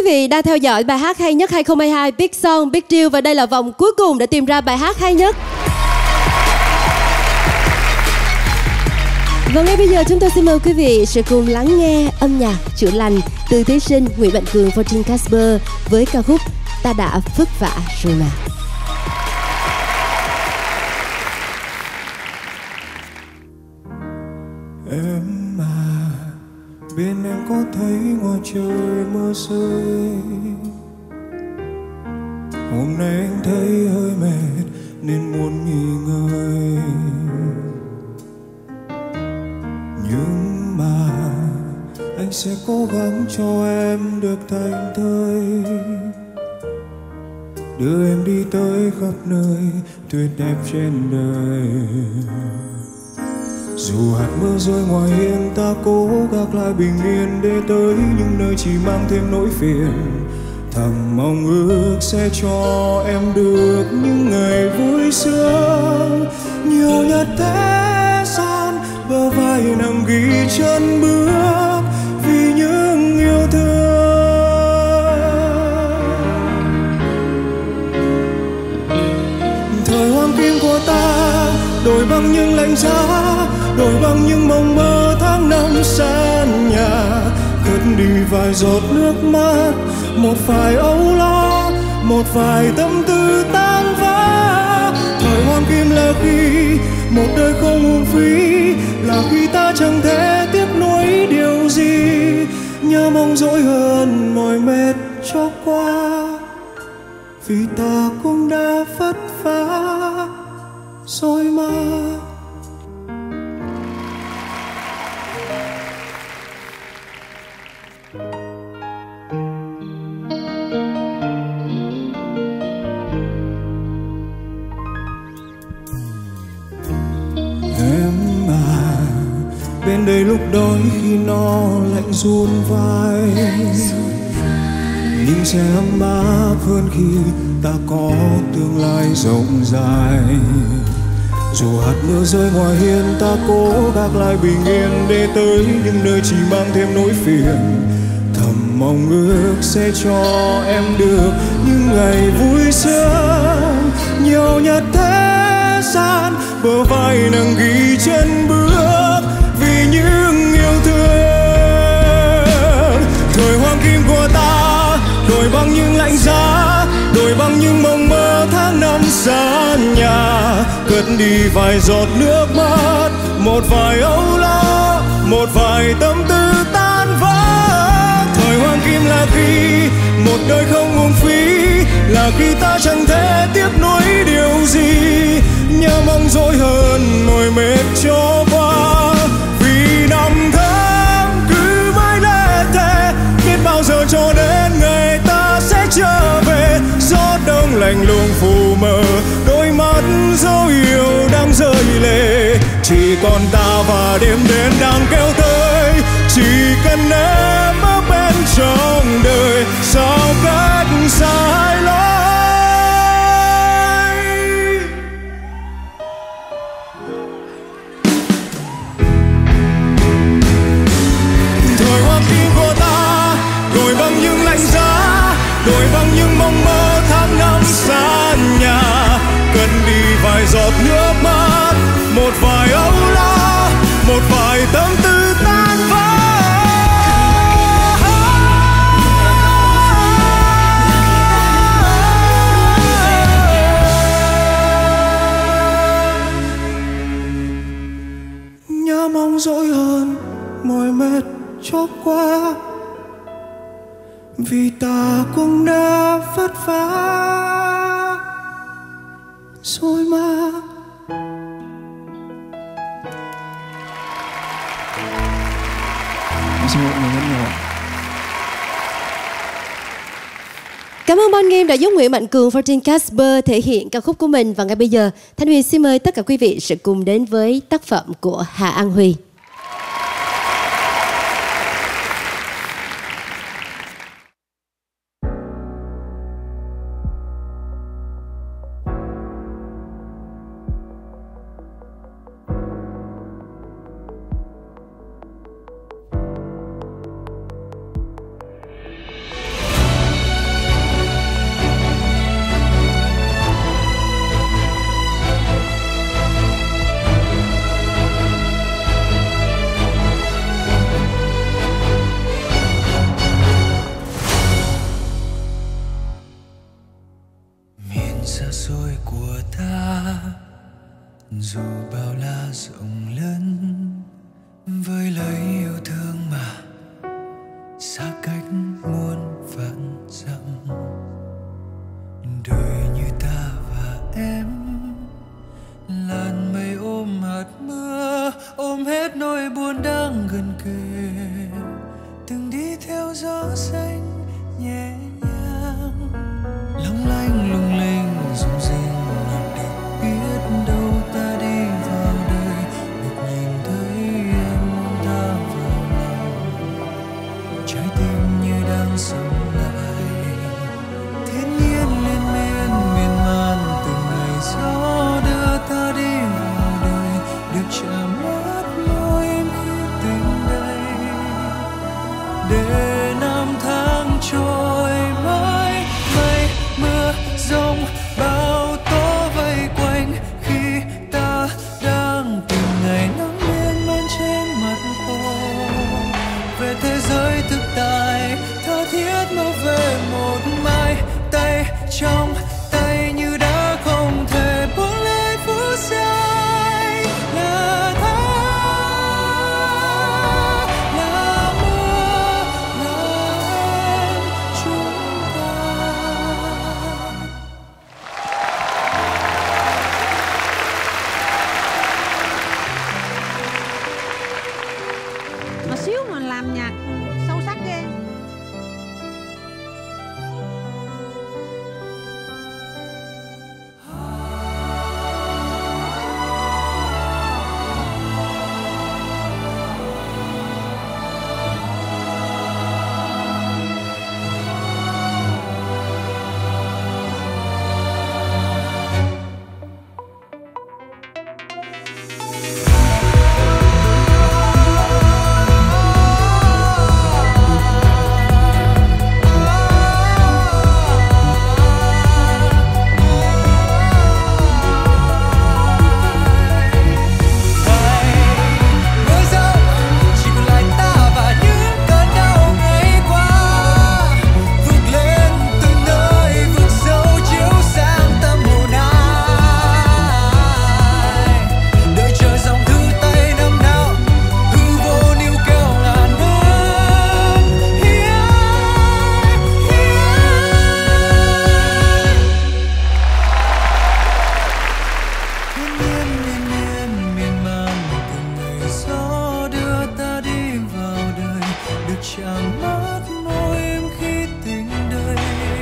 vị đang theo dõi bài hát hay nhất 2022 Big Song Big Deal và đây là vòng cuối cùng để tìm ra bài hát hay nhất. Và ngay bây giờ chúng tôi xin mời quý vị sẽ cùng lắng nghe âm nhạc chữa lành từ thí sinh Nguyễn Mạnh Cường 14 Casper với ca khúc Ta Đã Vất Vả Rồi Mà. Em à, bên em có thấy ngoài trời mưa rơi. Hôm nay anh thấy hơi mệt nên muốn nghỉ ngơi. Nhưng mà anh sẽ cố gắng cho em được thành thơi, đưa em đi tới khắp nơi tuyệt đẹp trên đời. Dù hạt mưa rơi ngoài hiên, ta cố gác lại bình yên để tới những nơi chỉ mang thêm nỗi phiền. Thầm mong ước sẽ cho em được những ngày vui sướng. Nhiều nhất thế gian bờ vai nằm ghi chân bước vì những yêu thương. Thời hoàng kim của ta đổi bằng những lạnh giá, đổi bằng những mộng mơ tháng năm xa nhà. Cất đi vài giọt nước mắt, một vài âu lo, một vài tâm tư tan vỡ. Thời hoàng kim là khi một đời không uổng phí, là khi ta chẳng thể tiếc nuối điều gì. Nhớ mong dỗi hơn mỏi mệt cho qua, vì ta cũng đã vất vả rồi mà. Bên đây lúc đói khi no lạnh run vai, nhưng sẽ ấm áp hơn khi ta có tương lai rộng dài. Dù hạt mưa rơi ngoài hiên, ta cố gác lại bình yên để tới những nơi chỉ mang thêm nỗi phiền. Thầm mong ước sẽ cho em được những ngày vui sướng. Nhiều nhất thế gian bờ vai nâng ghi chân bước vì những yêu thương. Thời hoàng kim của ta đổi bằng những lạnh giá, đổi bằng những mộng mơ tháng năm xa nhà. Cất đi vài giọt nước mắt, một vài âu lo, một vài tâm tư tan vỡ. Thời hoàng kim là khi một đời không uổng phí, là khi ta chẳng thể tiếc nuối điều gì. Nhớ mong dỗi hơn mỏi mệt cho qua, vì năm tháng cứ mãi lê thê. Biết bao giờ cho đến ngày ta sẽ trở về. Gió đông lạnh lùng phù mờ đôi mắt dấu yêu đang rơi lệ. Chỉ còn ta và đêm đến đang kéo tới, chỉ cần em ở bên trong đời. Sao cách xa hai lối, thời hoàng kim của ta đổi bằng những lạnh giá, đổi bằng những mong mơ tháng năm xa nhà. Cần đi vài giọt nước mắt, một vài âu lo, một vài tâm tư tan vỡ. Nhớ mong dỗi hơn mỏi mệt cho qua, vì ta cũng đã vất vả rồi mà. Xin lỗi người rất nhiều. Cảm ơn Bon Nghiêm đã giúp Nguyễn Mạnh Cường 14 Casper thể hiện ca khúc của mình. Và ngay bây giờ Thanh Huyền xin mời tất cả quý vị sẽ cùng đến với tác phẩm của Hà An Huy. mơ ôm hết nỗi buồn đang gần kề, từng đi theo gió xanh nhẹ nhàng, long lanh lung linh rung rinh ngàn được biết đâu ta đi vào đời, được nhìn thấy em ôm ta vào lòng, trái tim như đang sống lại, thiên nhiên liên miên miên man từng ngày gió đưa ta đi vào đời, được chạm mắt môi em khi tình đây, để năm tháng trôi mãi mây mưa giông bao tố vây quanh, khi ta đang tìm ngày nắng miên man trên mặt hồ, về thế giới thực tại tha thiết mơ về một mai, tay trong tay như đã không thể buông lơi phút giây, là tháng là mưa là em chúng ta. Mà xíu mà làm nhạc sâu sắc ghê. Chạm mắt môi em khi tình đây,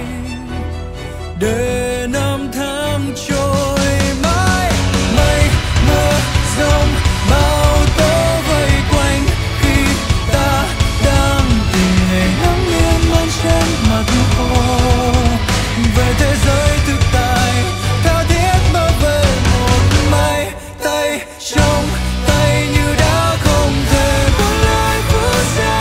để năm tháng trôi mãi mây mưa giông bao tố vây quanh, khi ta đang tìm ngày nắng miên man trên mặt hồ, về thế giới thực tại tha thiết mơ về một mai, tay trong tay như đã không thể buông lơi phút giây.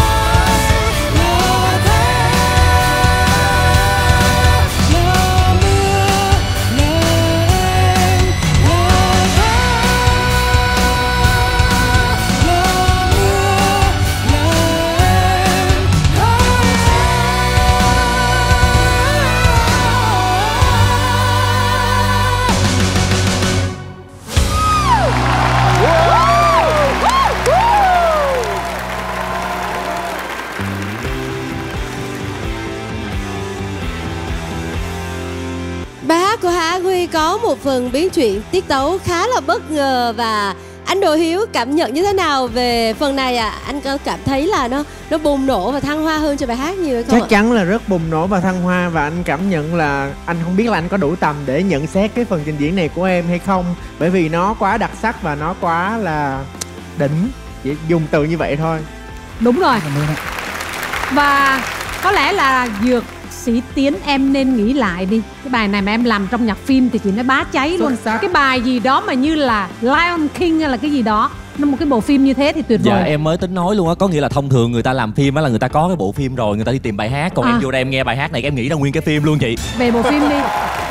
Bài hát của Hà Huy có một phần biến chuyển tiết tấu khá là bất ngờ, và anh Đỗ Hiếu cảm nhận như thế nào về phần này ạ? Anh có cảm thấy là nó bùng nổ và thăng hoa hơn cho bài hát nhiều hay không? Chắc chắn là rất bùng nổ và thăng hoa, và anh cảm nhận là anh không biết là anh có đủ tầm để nhận xét cái phần trình diễn này của em hay không, bởi vì nó quá đặc sắc và nó quá là đỉnh, chỉ dùng từ như vậy thôi. Đúng rồi. Và có lẽ là Dược Sĩ Tiến, em nên nghĩ lại đi. Cái bài này mà em làm trong nhạc phim thì chị nói bá cháy luôn. Cái bài gì đó mà như là Lion King hay là cái gì đó, nó một cái bộ phim như thế thì tuyệt vời. Dạ em mới tính nói luôn á, có nghĩa là thông thường người ta làm phim á là người ta có cái bộ phim rồi, người ta đi tìm bài hát, còn em vô đây em nghe bài hát này em nghĩ là nguyên cái phim luôn chị. Về bộ phim đi.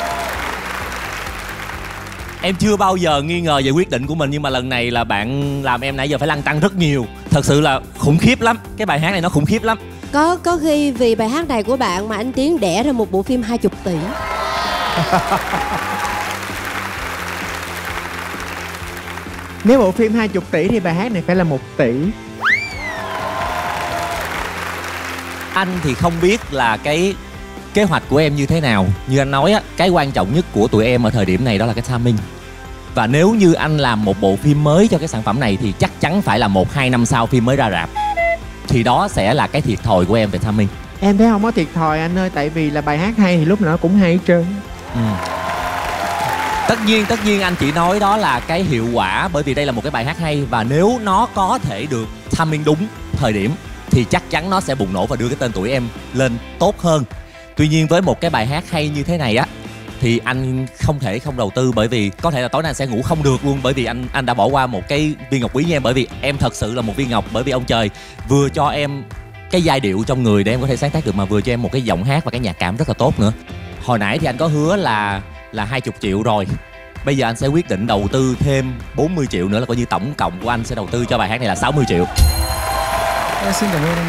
Em chưa bao giờ nghi ngờ về quyết định của mình, nhưng mà lần này là bạn làm em nãy giờ phải lăn tăn rất nhiều. Thật sự là khủng khiếp lắm, cái bài hát này nó khủng khiếp lắm. Có khi vì bài hát này của bạn mà anh Tiến đẻ ra một bộ phim 20 tỷ. Nếu bộ phim 20 tỷ thì bài hát này phải là 1 tỷ. Anh thì không biết là cái kế hoạch của em như thế nào. Như anh nói á, cái quan trọng nhất của tụi em ở thời điểm này đó là cái timing. Và nếu như anh làm một bộ phim mới cho cái sản phẩm này thì chắc chắn phải là 1-2 năm sau phim mới ra rạp. Thì đó sẽ là cái thiệt thòi của em về timing. Em thấy không có thiệt thòi anh ơi, tại vì là bài hát hay thì lúc nào nó cũng hay hết trơn. Tất nhiên anh chỉ nói đó là cái hiệu quả, bởi vì đây là một cái bài hát hay và nếu nó có thể được timing đúng thời điểm thì chắc chắn nó sẽ bùng nổ và đưa cái tên Tuổi Em lên tốt hơn. Tuy nhiên với một cái bài hát hay như thế này á thì anh không thể không đầu tư, bởi vì có thể là tối nay anh sẽ ngủ không được luôn, bởi vì anh đã bỏ qua một cái viên ngọc quý như em, bởi vì em thật sự là một viên ngọc, bởi vì ông trời vừa cho em cái giai điệu trong người để em có thể sáng tác được, mà vừa cho em một cái giọng hát và cái nhạc cảm rất là tốt nữa. Hồi nãy thì anh có hứa là 20 triệu rồi. Bây giờ anh sẽ quyết định đầu tư thêm 40 triệu nữa, là coi như tổng cộng của anh sẽ đầu tư cho bài hát này là 60 triệu. Xin cảm ơn anh.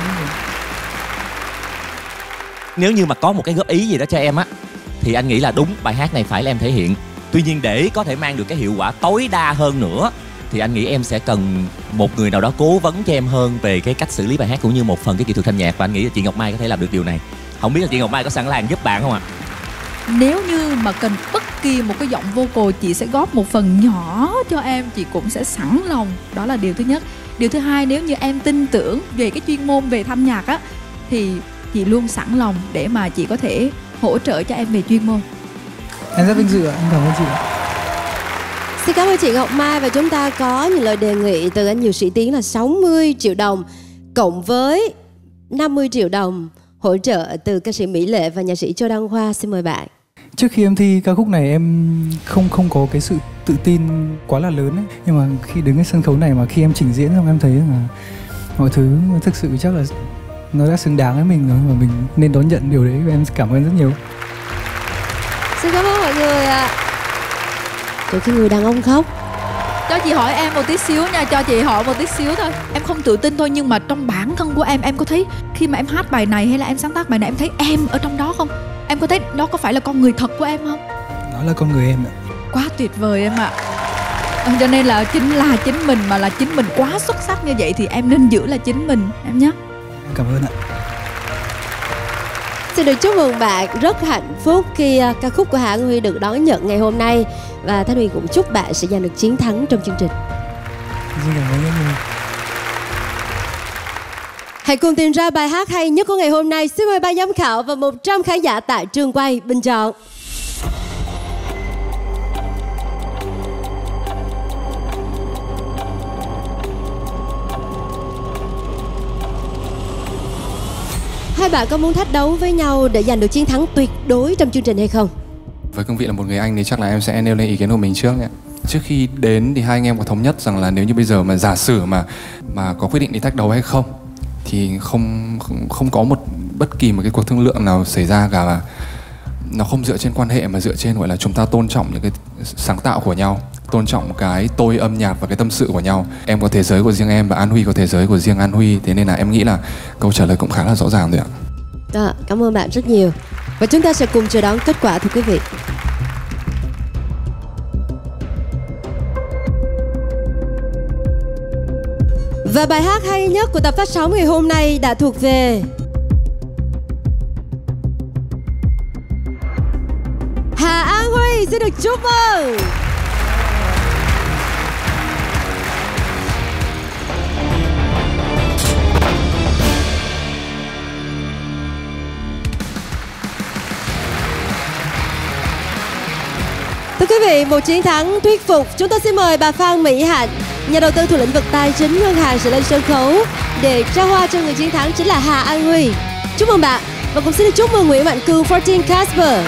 Nếu như mà có một cái góp ý gì đó cho em á thì anh nghĩ là đúng, bài hát này phải là em thể hiện. Tuy nhiên để có thể mang được cái hiệu quả tối đa hơn nữa thì anh nghĩ em sẽ cần một người nào đó cố vấn cho em hơn về cái cách xử lý bài hát cũng như một phần cái kỹ thuật thanh nhạc, và anh nghĩ là chị Ngọc Mai có thể làm được điều này. Không biết là chị Ngọc Mai có sẵn sàng giúp bạn không ạ? Nếu như mà cần bất kỳ một cái giọng vocal, chị sẽ góp một phần nhỏ cho em, chị cũng sẽ sẵn lòng. Đó là điều thứ nhất. Điều thứ hai, nếu như em tin tưởng về cái chuyên môn về thanh nhạc á thì chị luôn sẵn lòng để mà chị có thể hỗ trợ cho em về chuyên môn. Em rất vinh dự ạ, em cảm ơn chị. Xin cảm ơn chị Ngọc Mai, và chúng ta có những lời đề nghị từ anh Nhiều Sĩ Tiến là 60 triệu đồng cộng với 50 triệu đồng hỗ trợ từ ca sĩ Mỹ Lệ và nhạc sĩ Châu Đăng Khoa. Xin mời bạn. Trước khi em thi ca khúc này em không có cái sự tự tin quá là lớn ấy. Nhưng mà khi đứng cái sân khấu này mà khi em trình diễn xong em thấy là mọi thứ thực sự chắc là nó đã xứng đáng với mình rồi, và mình nên đón nhận điều đấy, và em cảm ơn rất nhiều. Xin cảm ơn mọi người ạ. Cho cái người đàn ông khóc. Cho chị hỏi em một tí xíu nha, cho chị hỏi một tí xíu thôi. Em không tự tin thôi, nhưng mà trong bản thân của em có thấy khi mà em hát bài này hay là em sáng tác bài này, em thấy em ở trong đó không? Em có thấy đó có phải là con người thật của em không? Đó là con người em ạ. Quá tuyệt vời em ạ. Cho nên là chính mình, mà là chính mình quá xuất sắc như vậy thì em nên giữ là chính mình em nhé. Cảm ơn ạ. Xin được chúc mừng bạn rất hạnh phúc khi ca khúc của Hà An Huy được đón nhận ngày hôm nay, và Thanh Huyền cũng chúc bạn sẽ giành được chiến thắng trong chương trình. Xin cảm ơn rất nhiều. Hãy cùng tìm ra bài hát hay nhất của ngày hôm nay. Xin mời ban giám khảo và 100 khán giả tại trường quay bình chọn. Hai bạn có muốn thách đấu với nhau để giành được chiến thắng tuyệt đối trong chương trình hay không? Với cương vị là một người anh thì chắc là em sẽ nêu lên ý kiến của mình trước ạ. Trước khi đến thì hai anh em có thống nhất rằng là nếu như bây giờ mà giả sử mà có quyết định đi thách đấu hay không thì không có bất kỳ một cái cuộc thương lượng nào xảy ra cả, và nó không dựa trên quan hệ mà dựa trên gọi là chúng ta tôn trọng những cái sáng tạo của nhau, tôn trọng cái tôi âm nhạc và cái tâm sự của nhau. Em có thế giới của riêng em và An Huy có thế giới của riêng An Huy, thế nên là em nghĩ là câu trả lời cũng khá là rõ ràng rồi ạ. Cảm ơn bạn rất nhiều, và chúng ta sẽ cùng chờ đón kết quả thưa quý vị. Và bài hát hay nhất của tập phát sóng ngày hôm nay đã thuộc về Hà An Huy. Xin được chúc mừng. Thưa quý vị, một chiến thắng thuyết phục. Chúng tôi xin mời bà Phan Mỹ Hạnh, nhà đầu tư thuộc lĩnh vực tài chính ngân hàng, sẽ lên sân khấu để trao hoa cho người chiến thắng chính là Hà An Huy. Chúc mừng bạn, và cũng xin được chúc mừng Nguyễn Mạnh Cương, 14 Casper.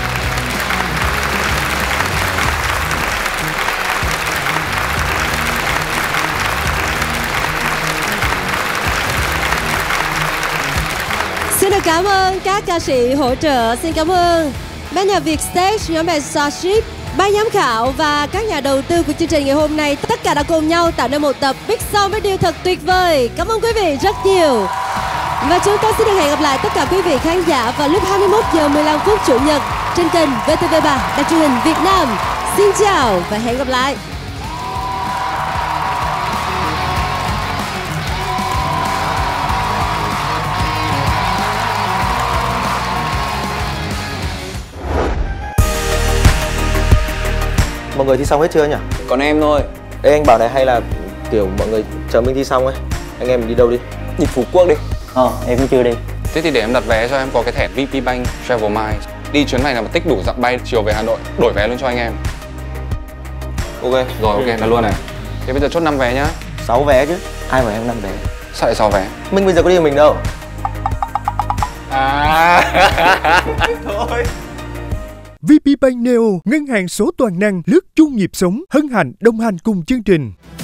Xin được cảm ơn các ca sĩ hỗ trợ. Xin cảm ơn ban nhạc Việt Stage, nhóm band Starship, ban giám khảo và các nhà đầu tư của chương trình ngày hôm nay. Tất cả đã cùng nhau tạo nên một tập Big Song với điều thật tuyệt vời. Cảm ơn quý vị rất nhiều. Và chúng ta sẽ được hẹn gặp lại tất cả quý vị khán giả vào lúc 21 giờ 15 phút Chủ nhật trên kênh VTV3 Đài truyền hình Việt Nam. Xin chào và hẹn gặp lại. Mọi mọi người thi xong hết chưa nhỉ? Còn em thôi. Ê anh bảo này, hay là kiểu mọi người chờ mình thi xong ấy, anh em mình đi đâu đi? Đi Phú Quốc đi. Em cũng chưa đi. Thế thì để em đặt vé cho em có cái thẻ VP Bank Travel Miles. Đi chuyến này là mà tích đủ dặm bay chiều về Hà Nội, đổi vé luôn cho anh em. Ok. Rồi ok, đặt luôn này. Thế bây giờ chốt 5 vé nhá. 6 vé chứ, ai bảo em 5 vé? Sao lại 6 vé? Mình bây giờ có đi một mình đâu. Thôi. VPBank Neo, ngân hàng số toàn năng, lướt chung nhịp sống, hân hạnh đồng hành cùng chương trình.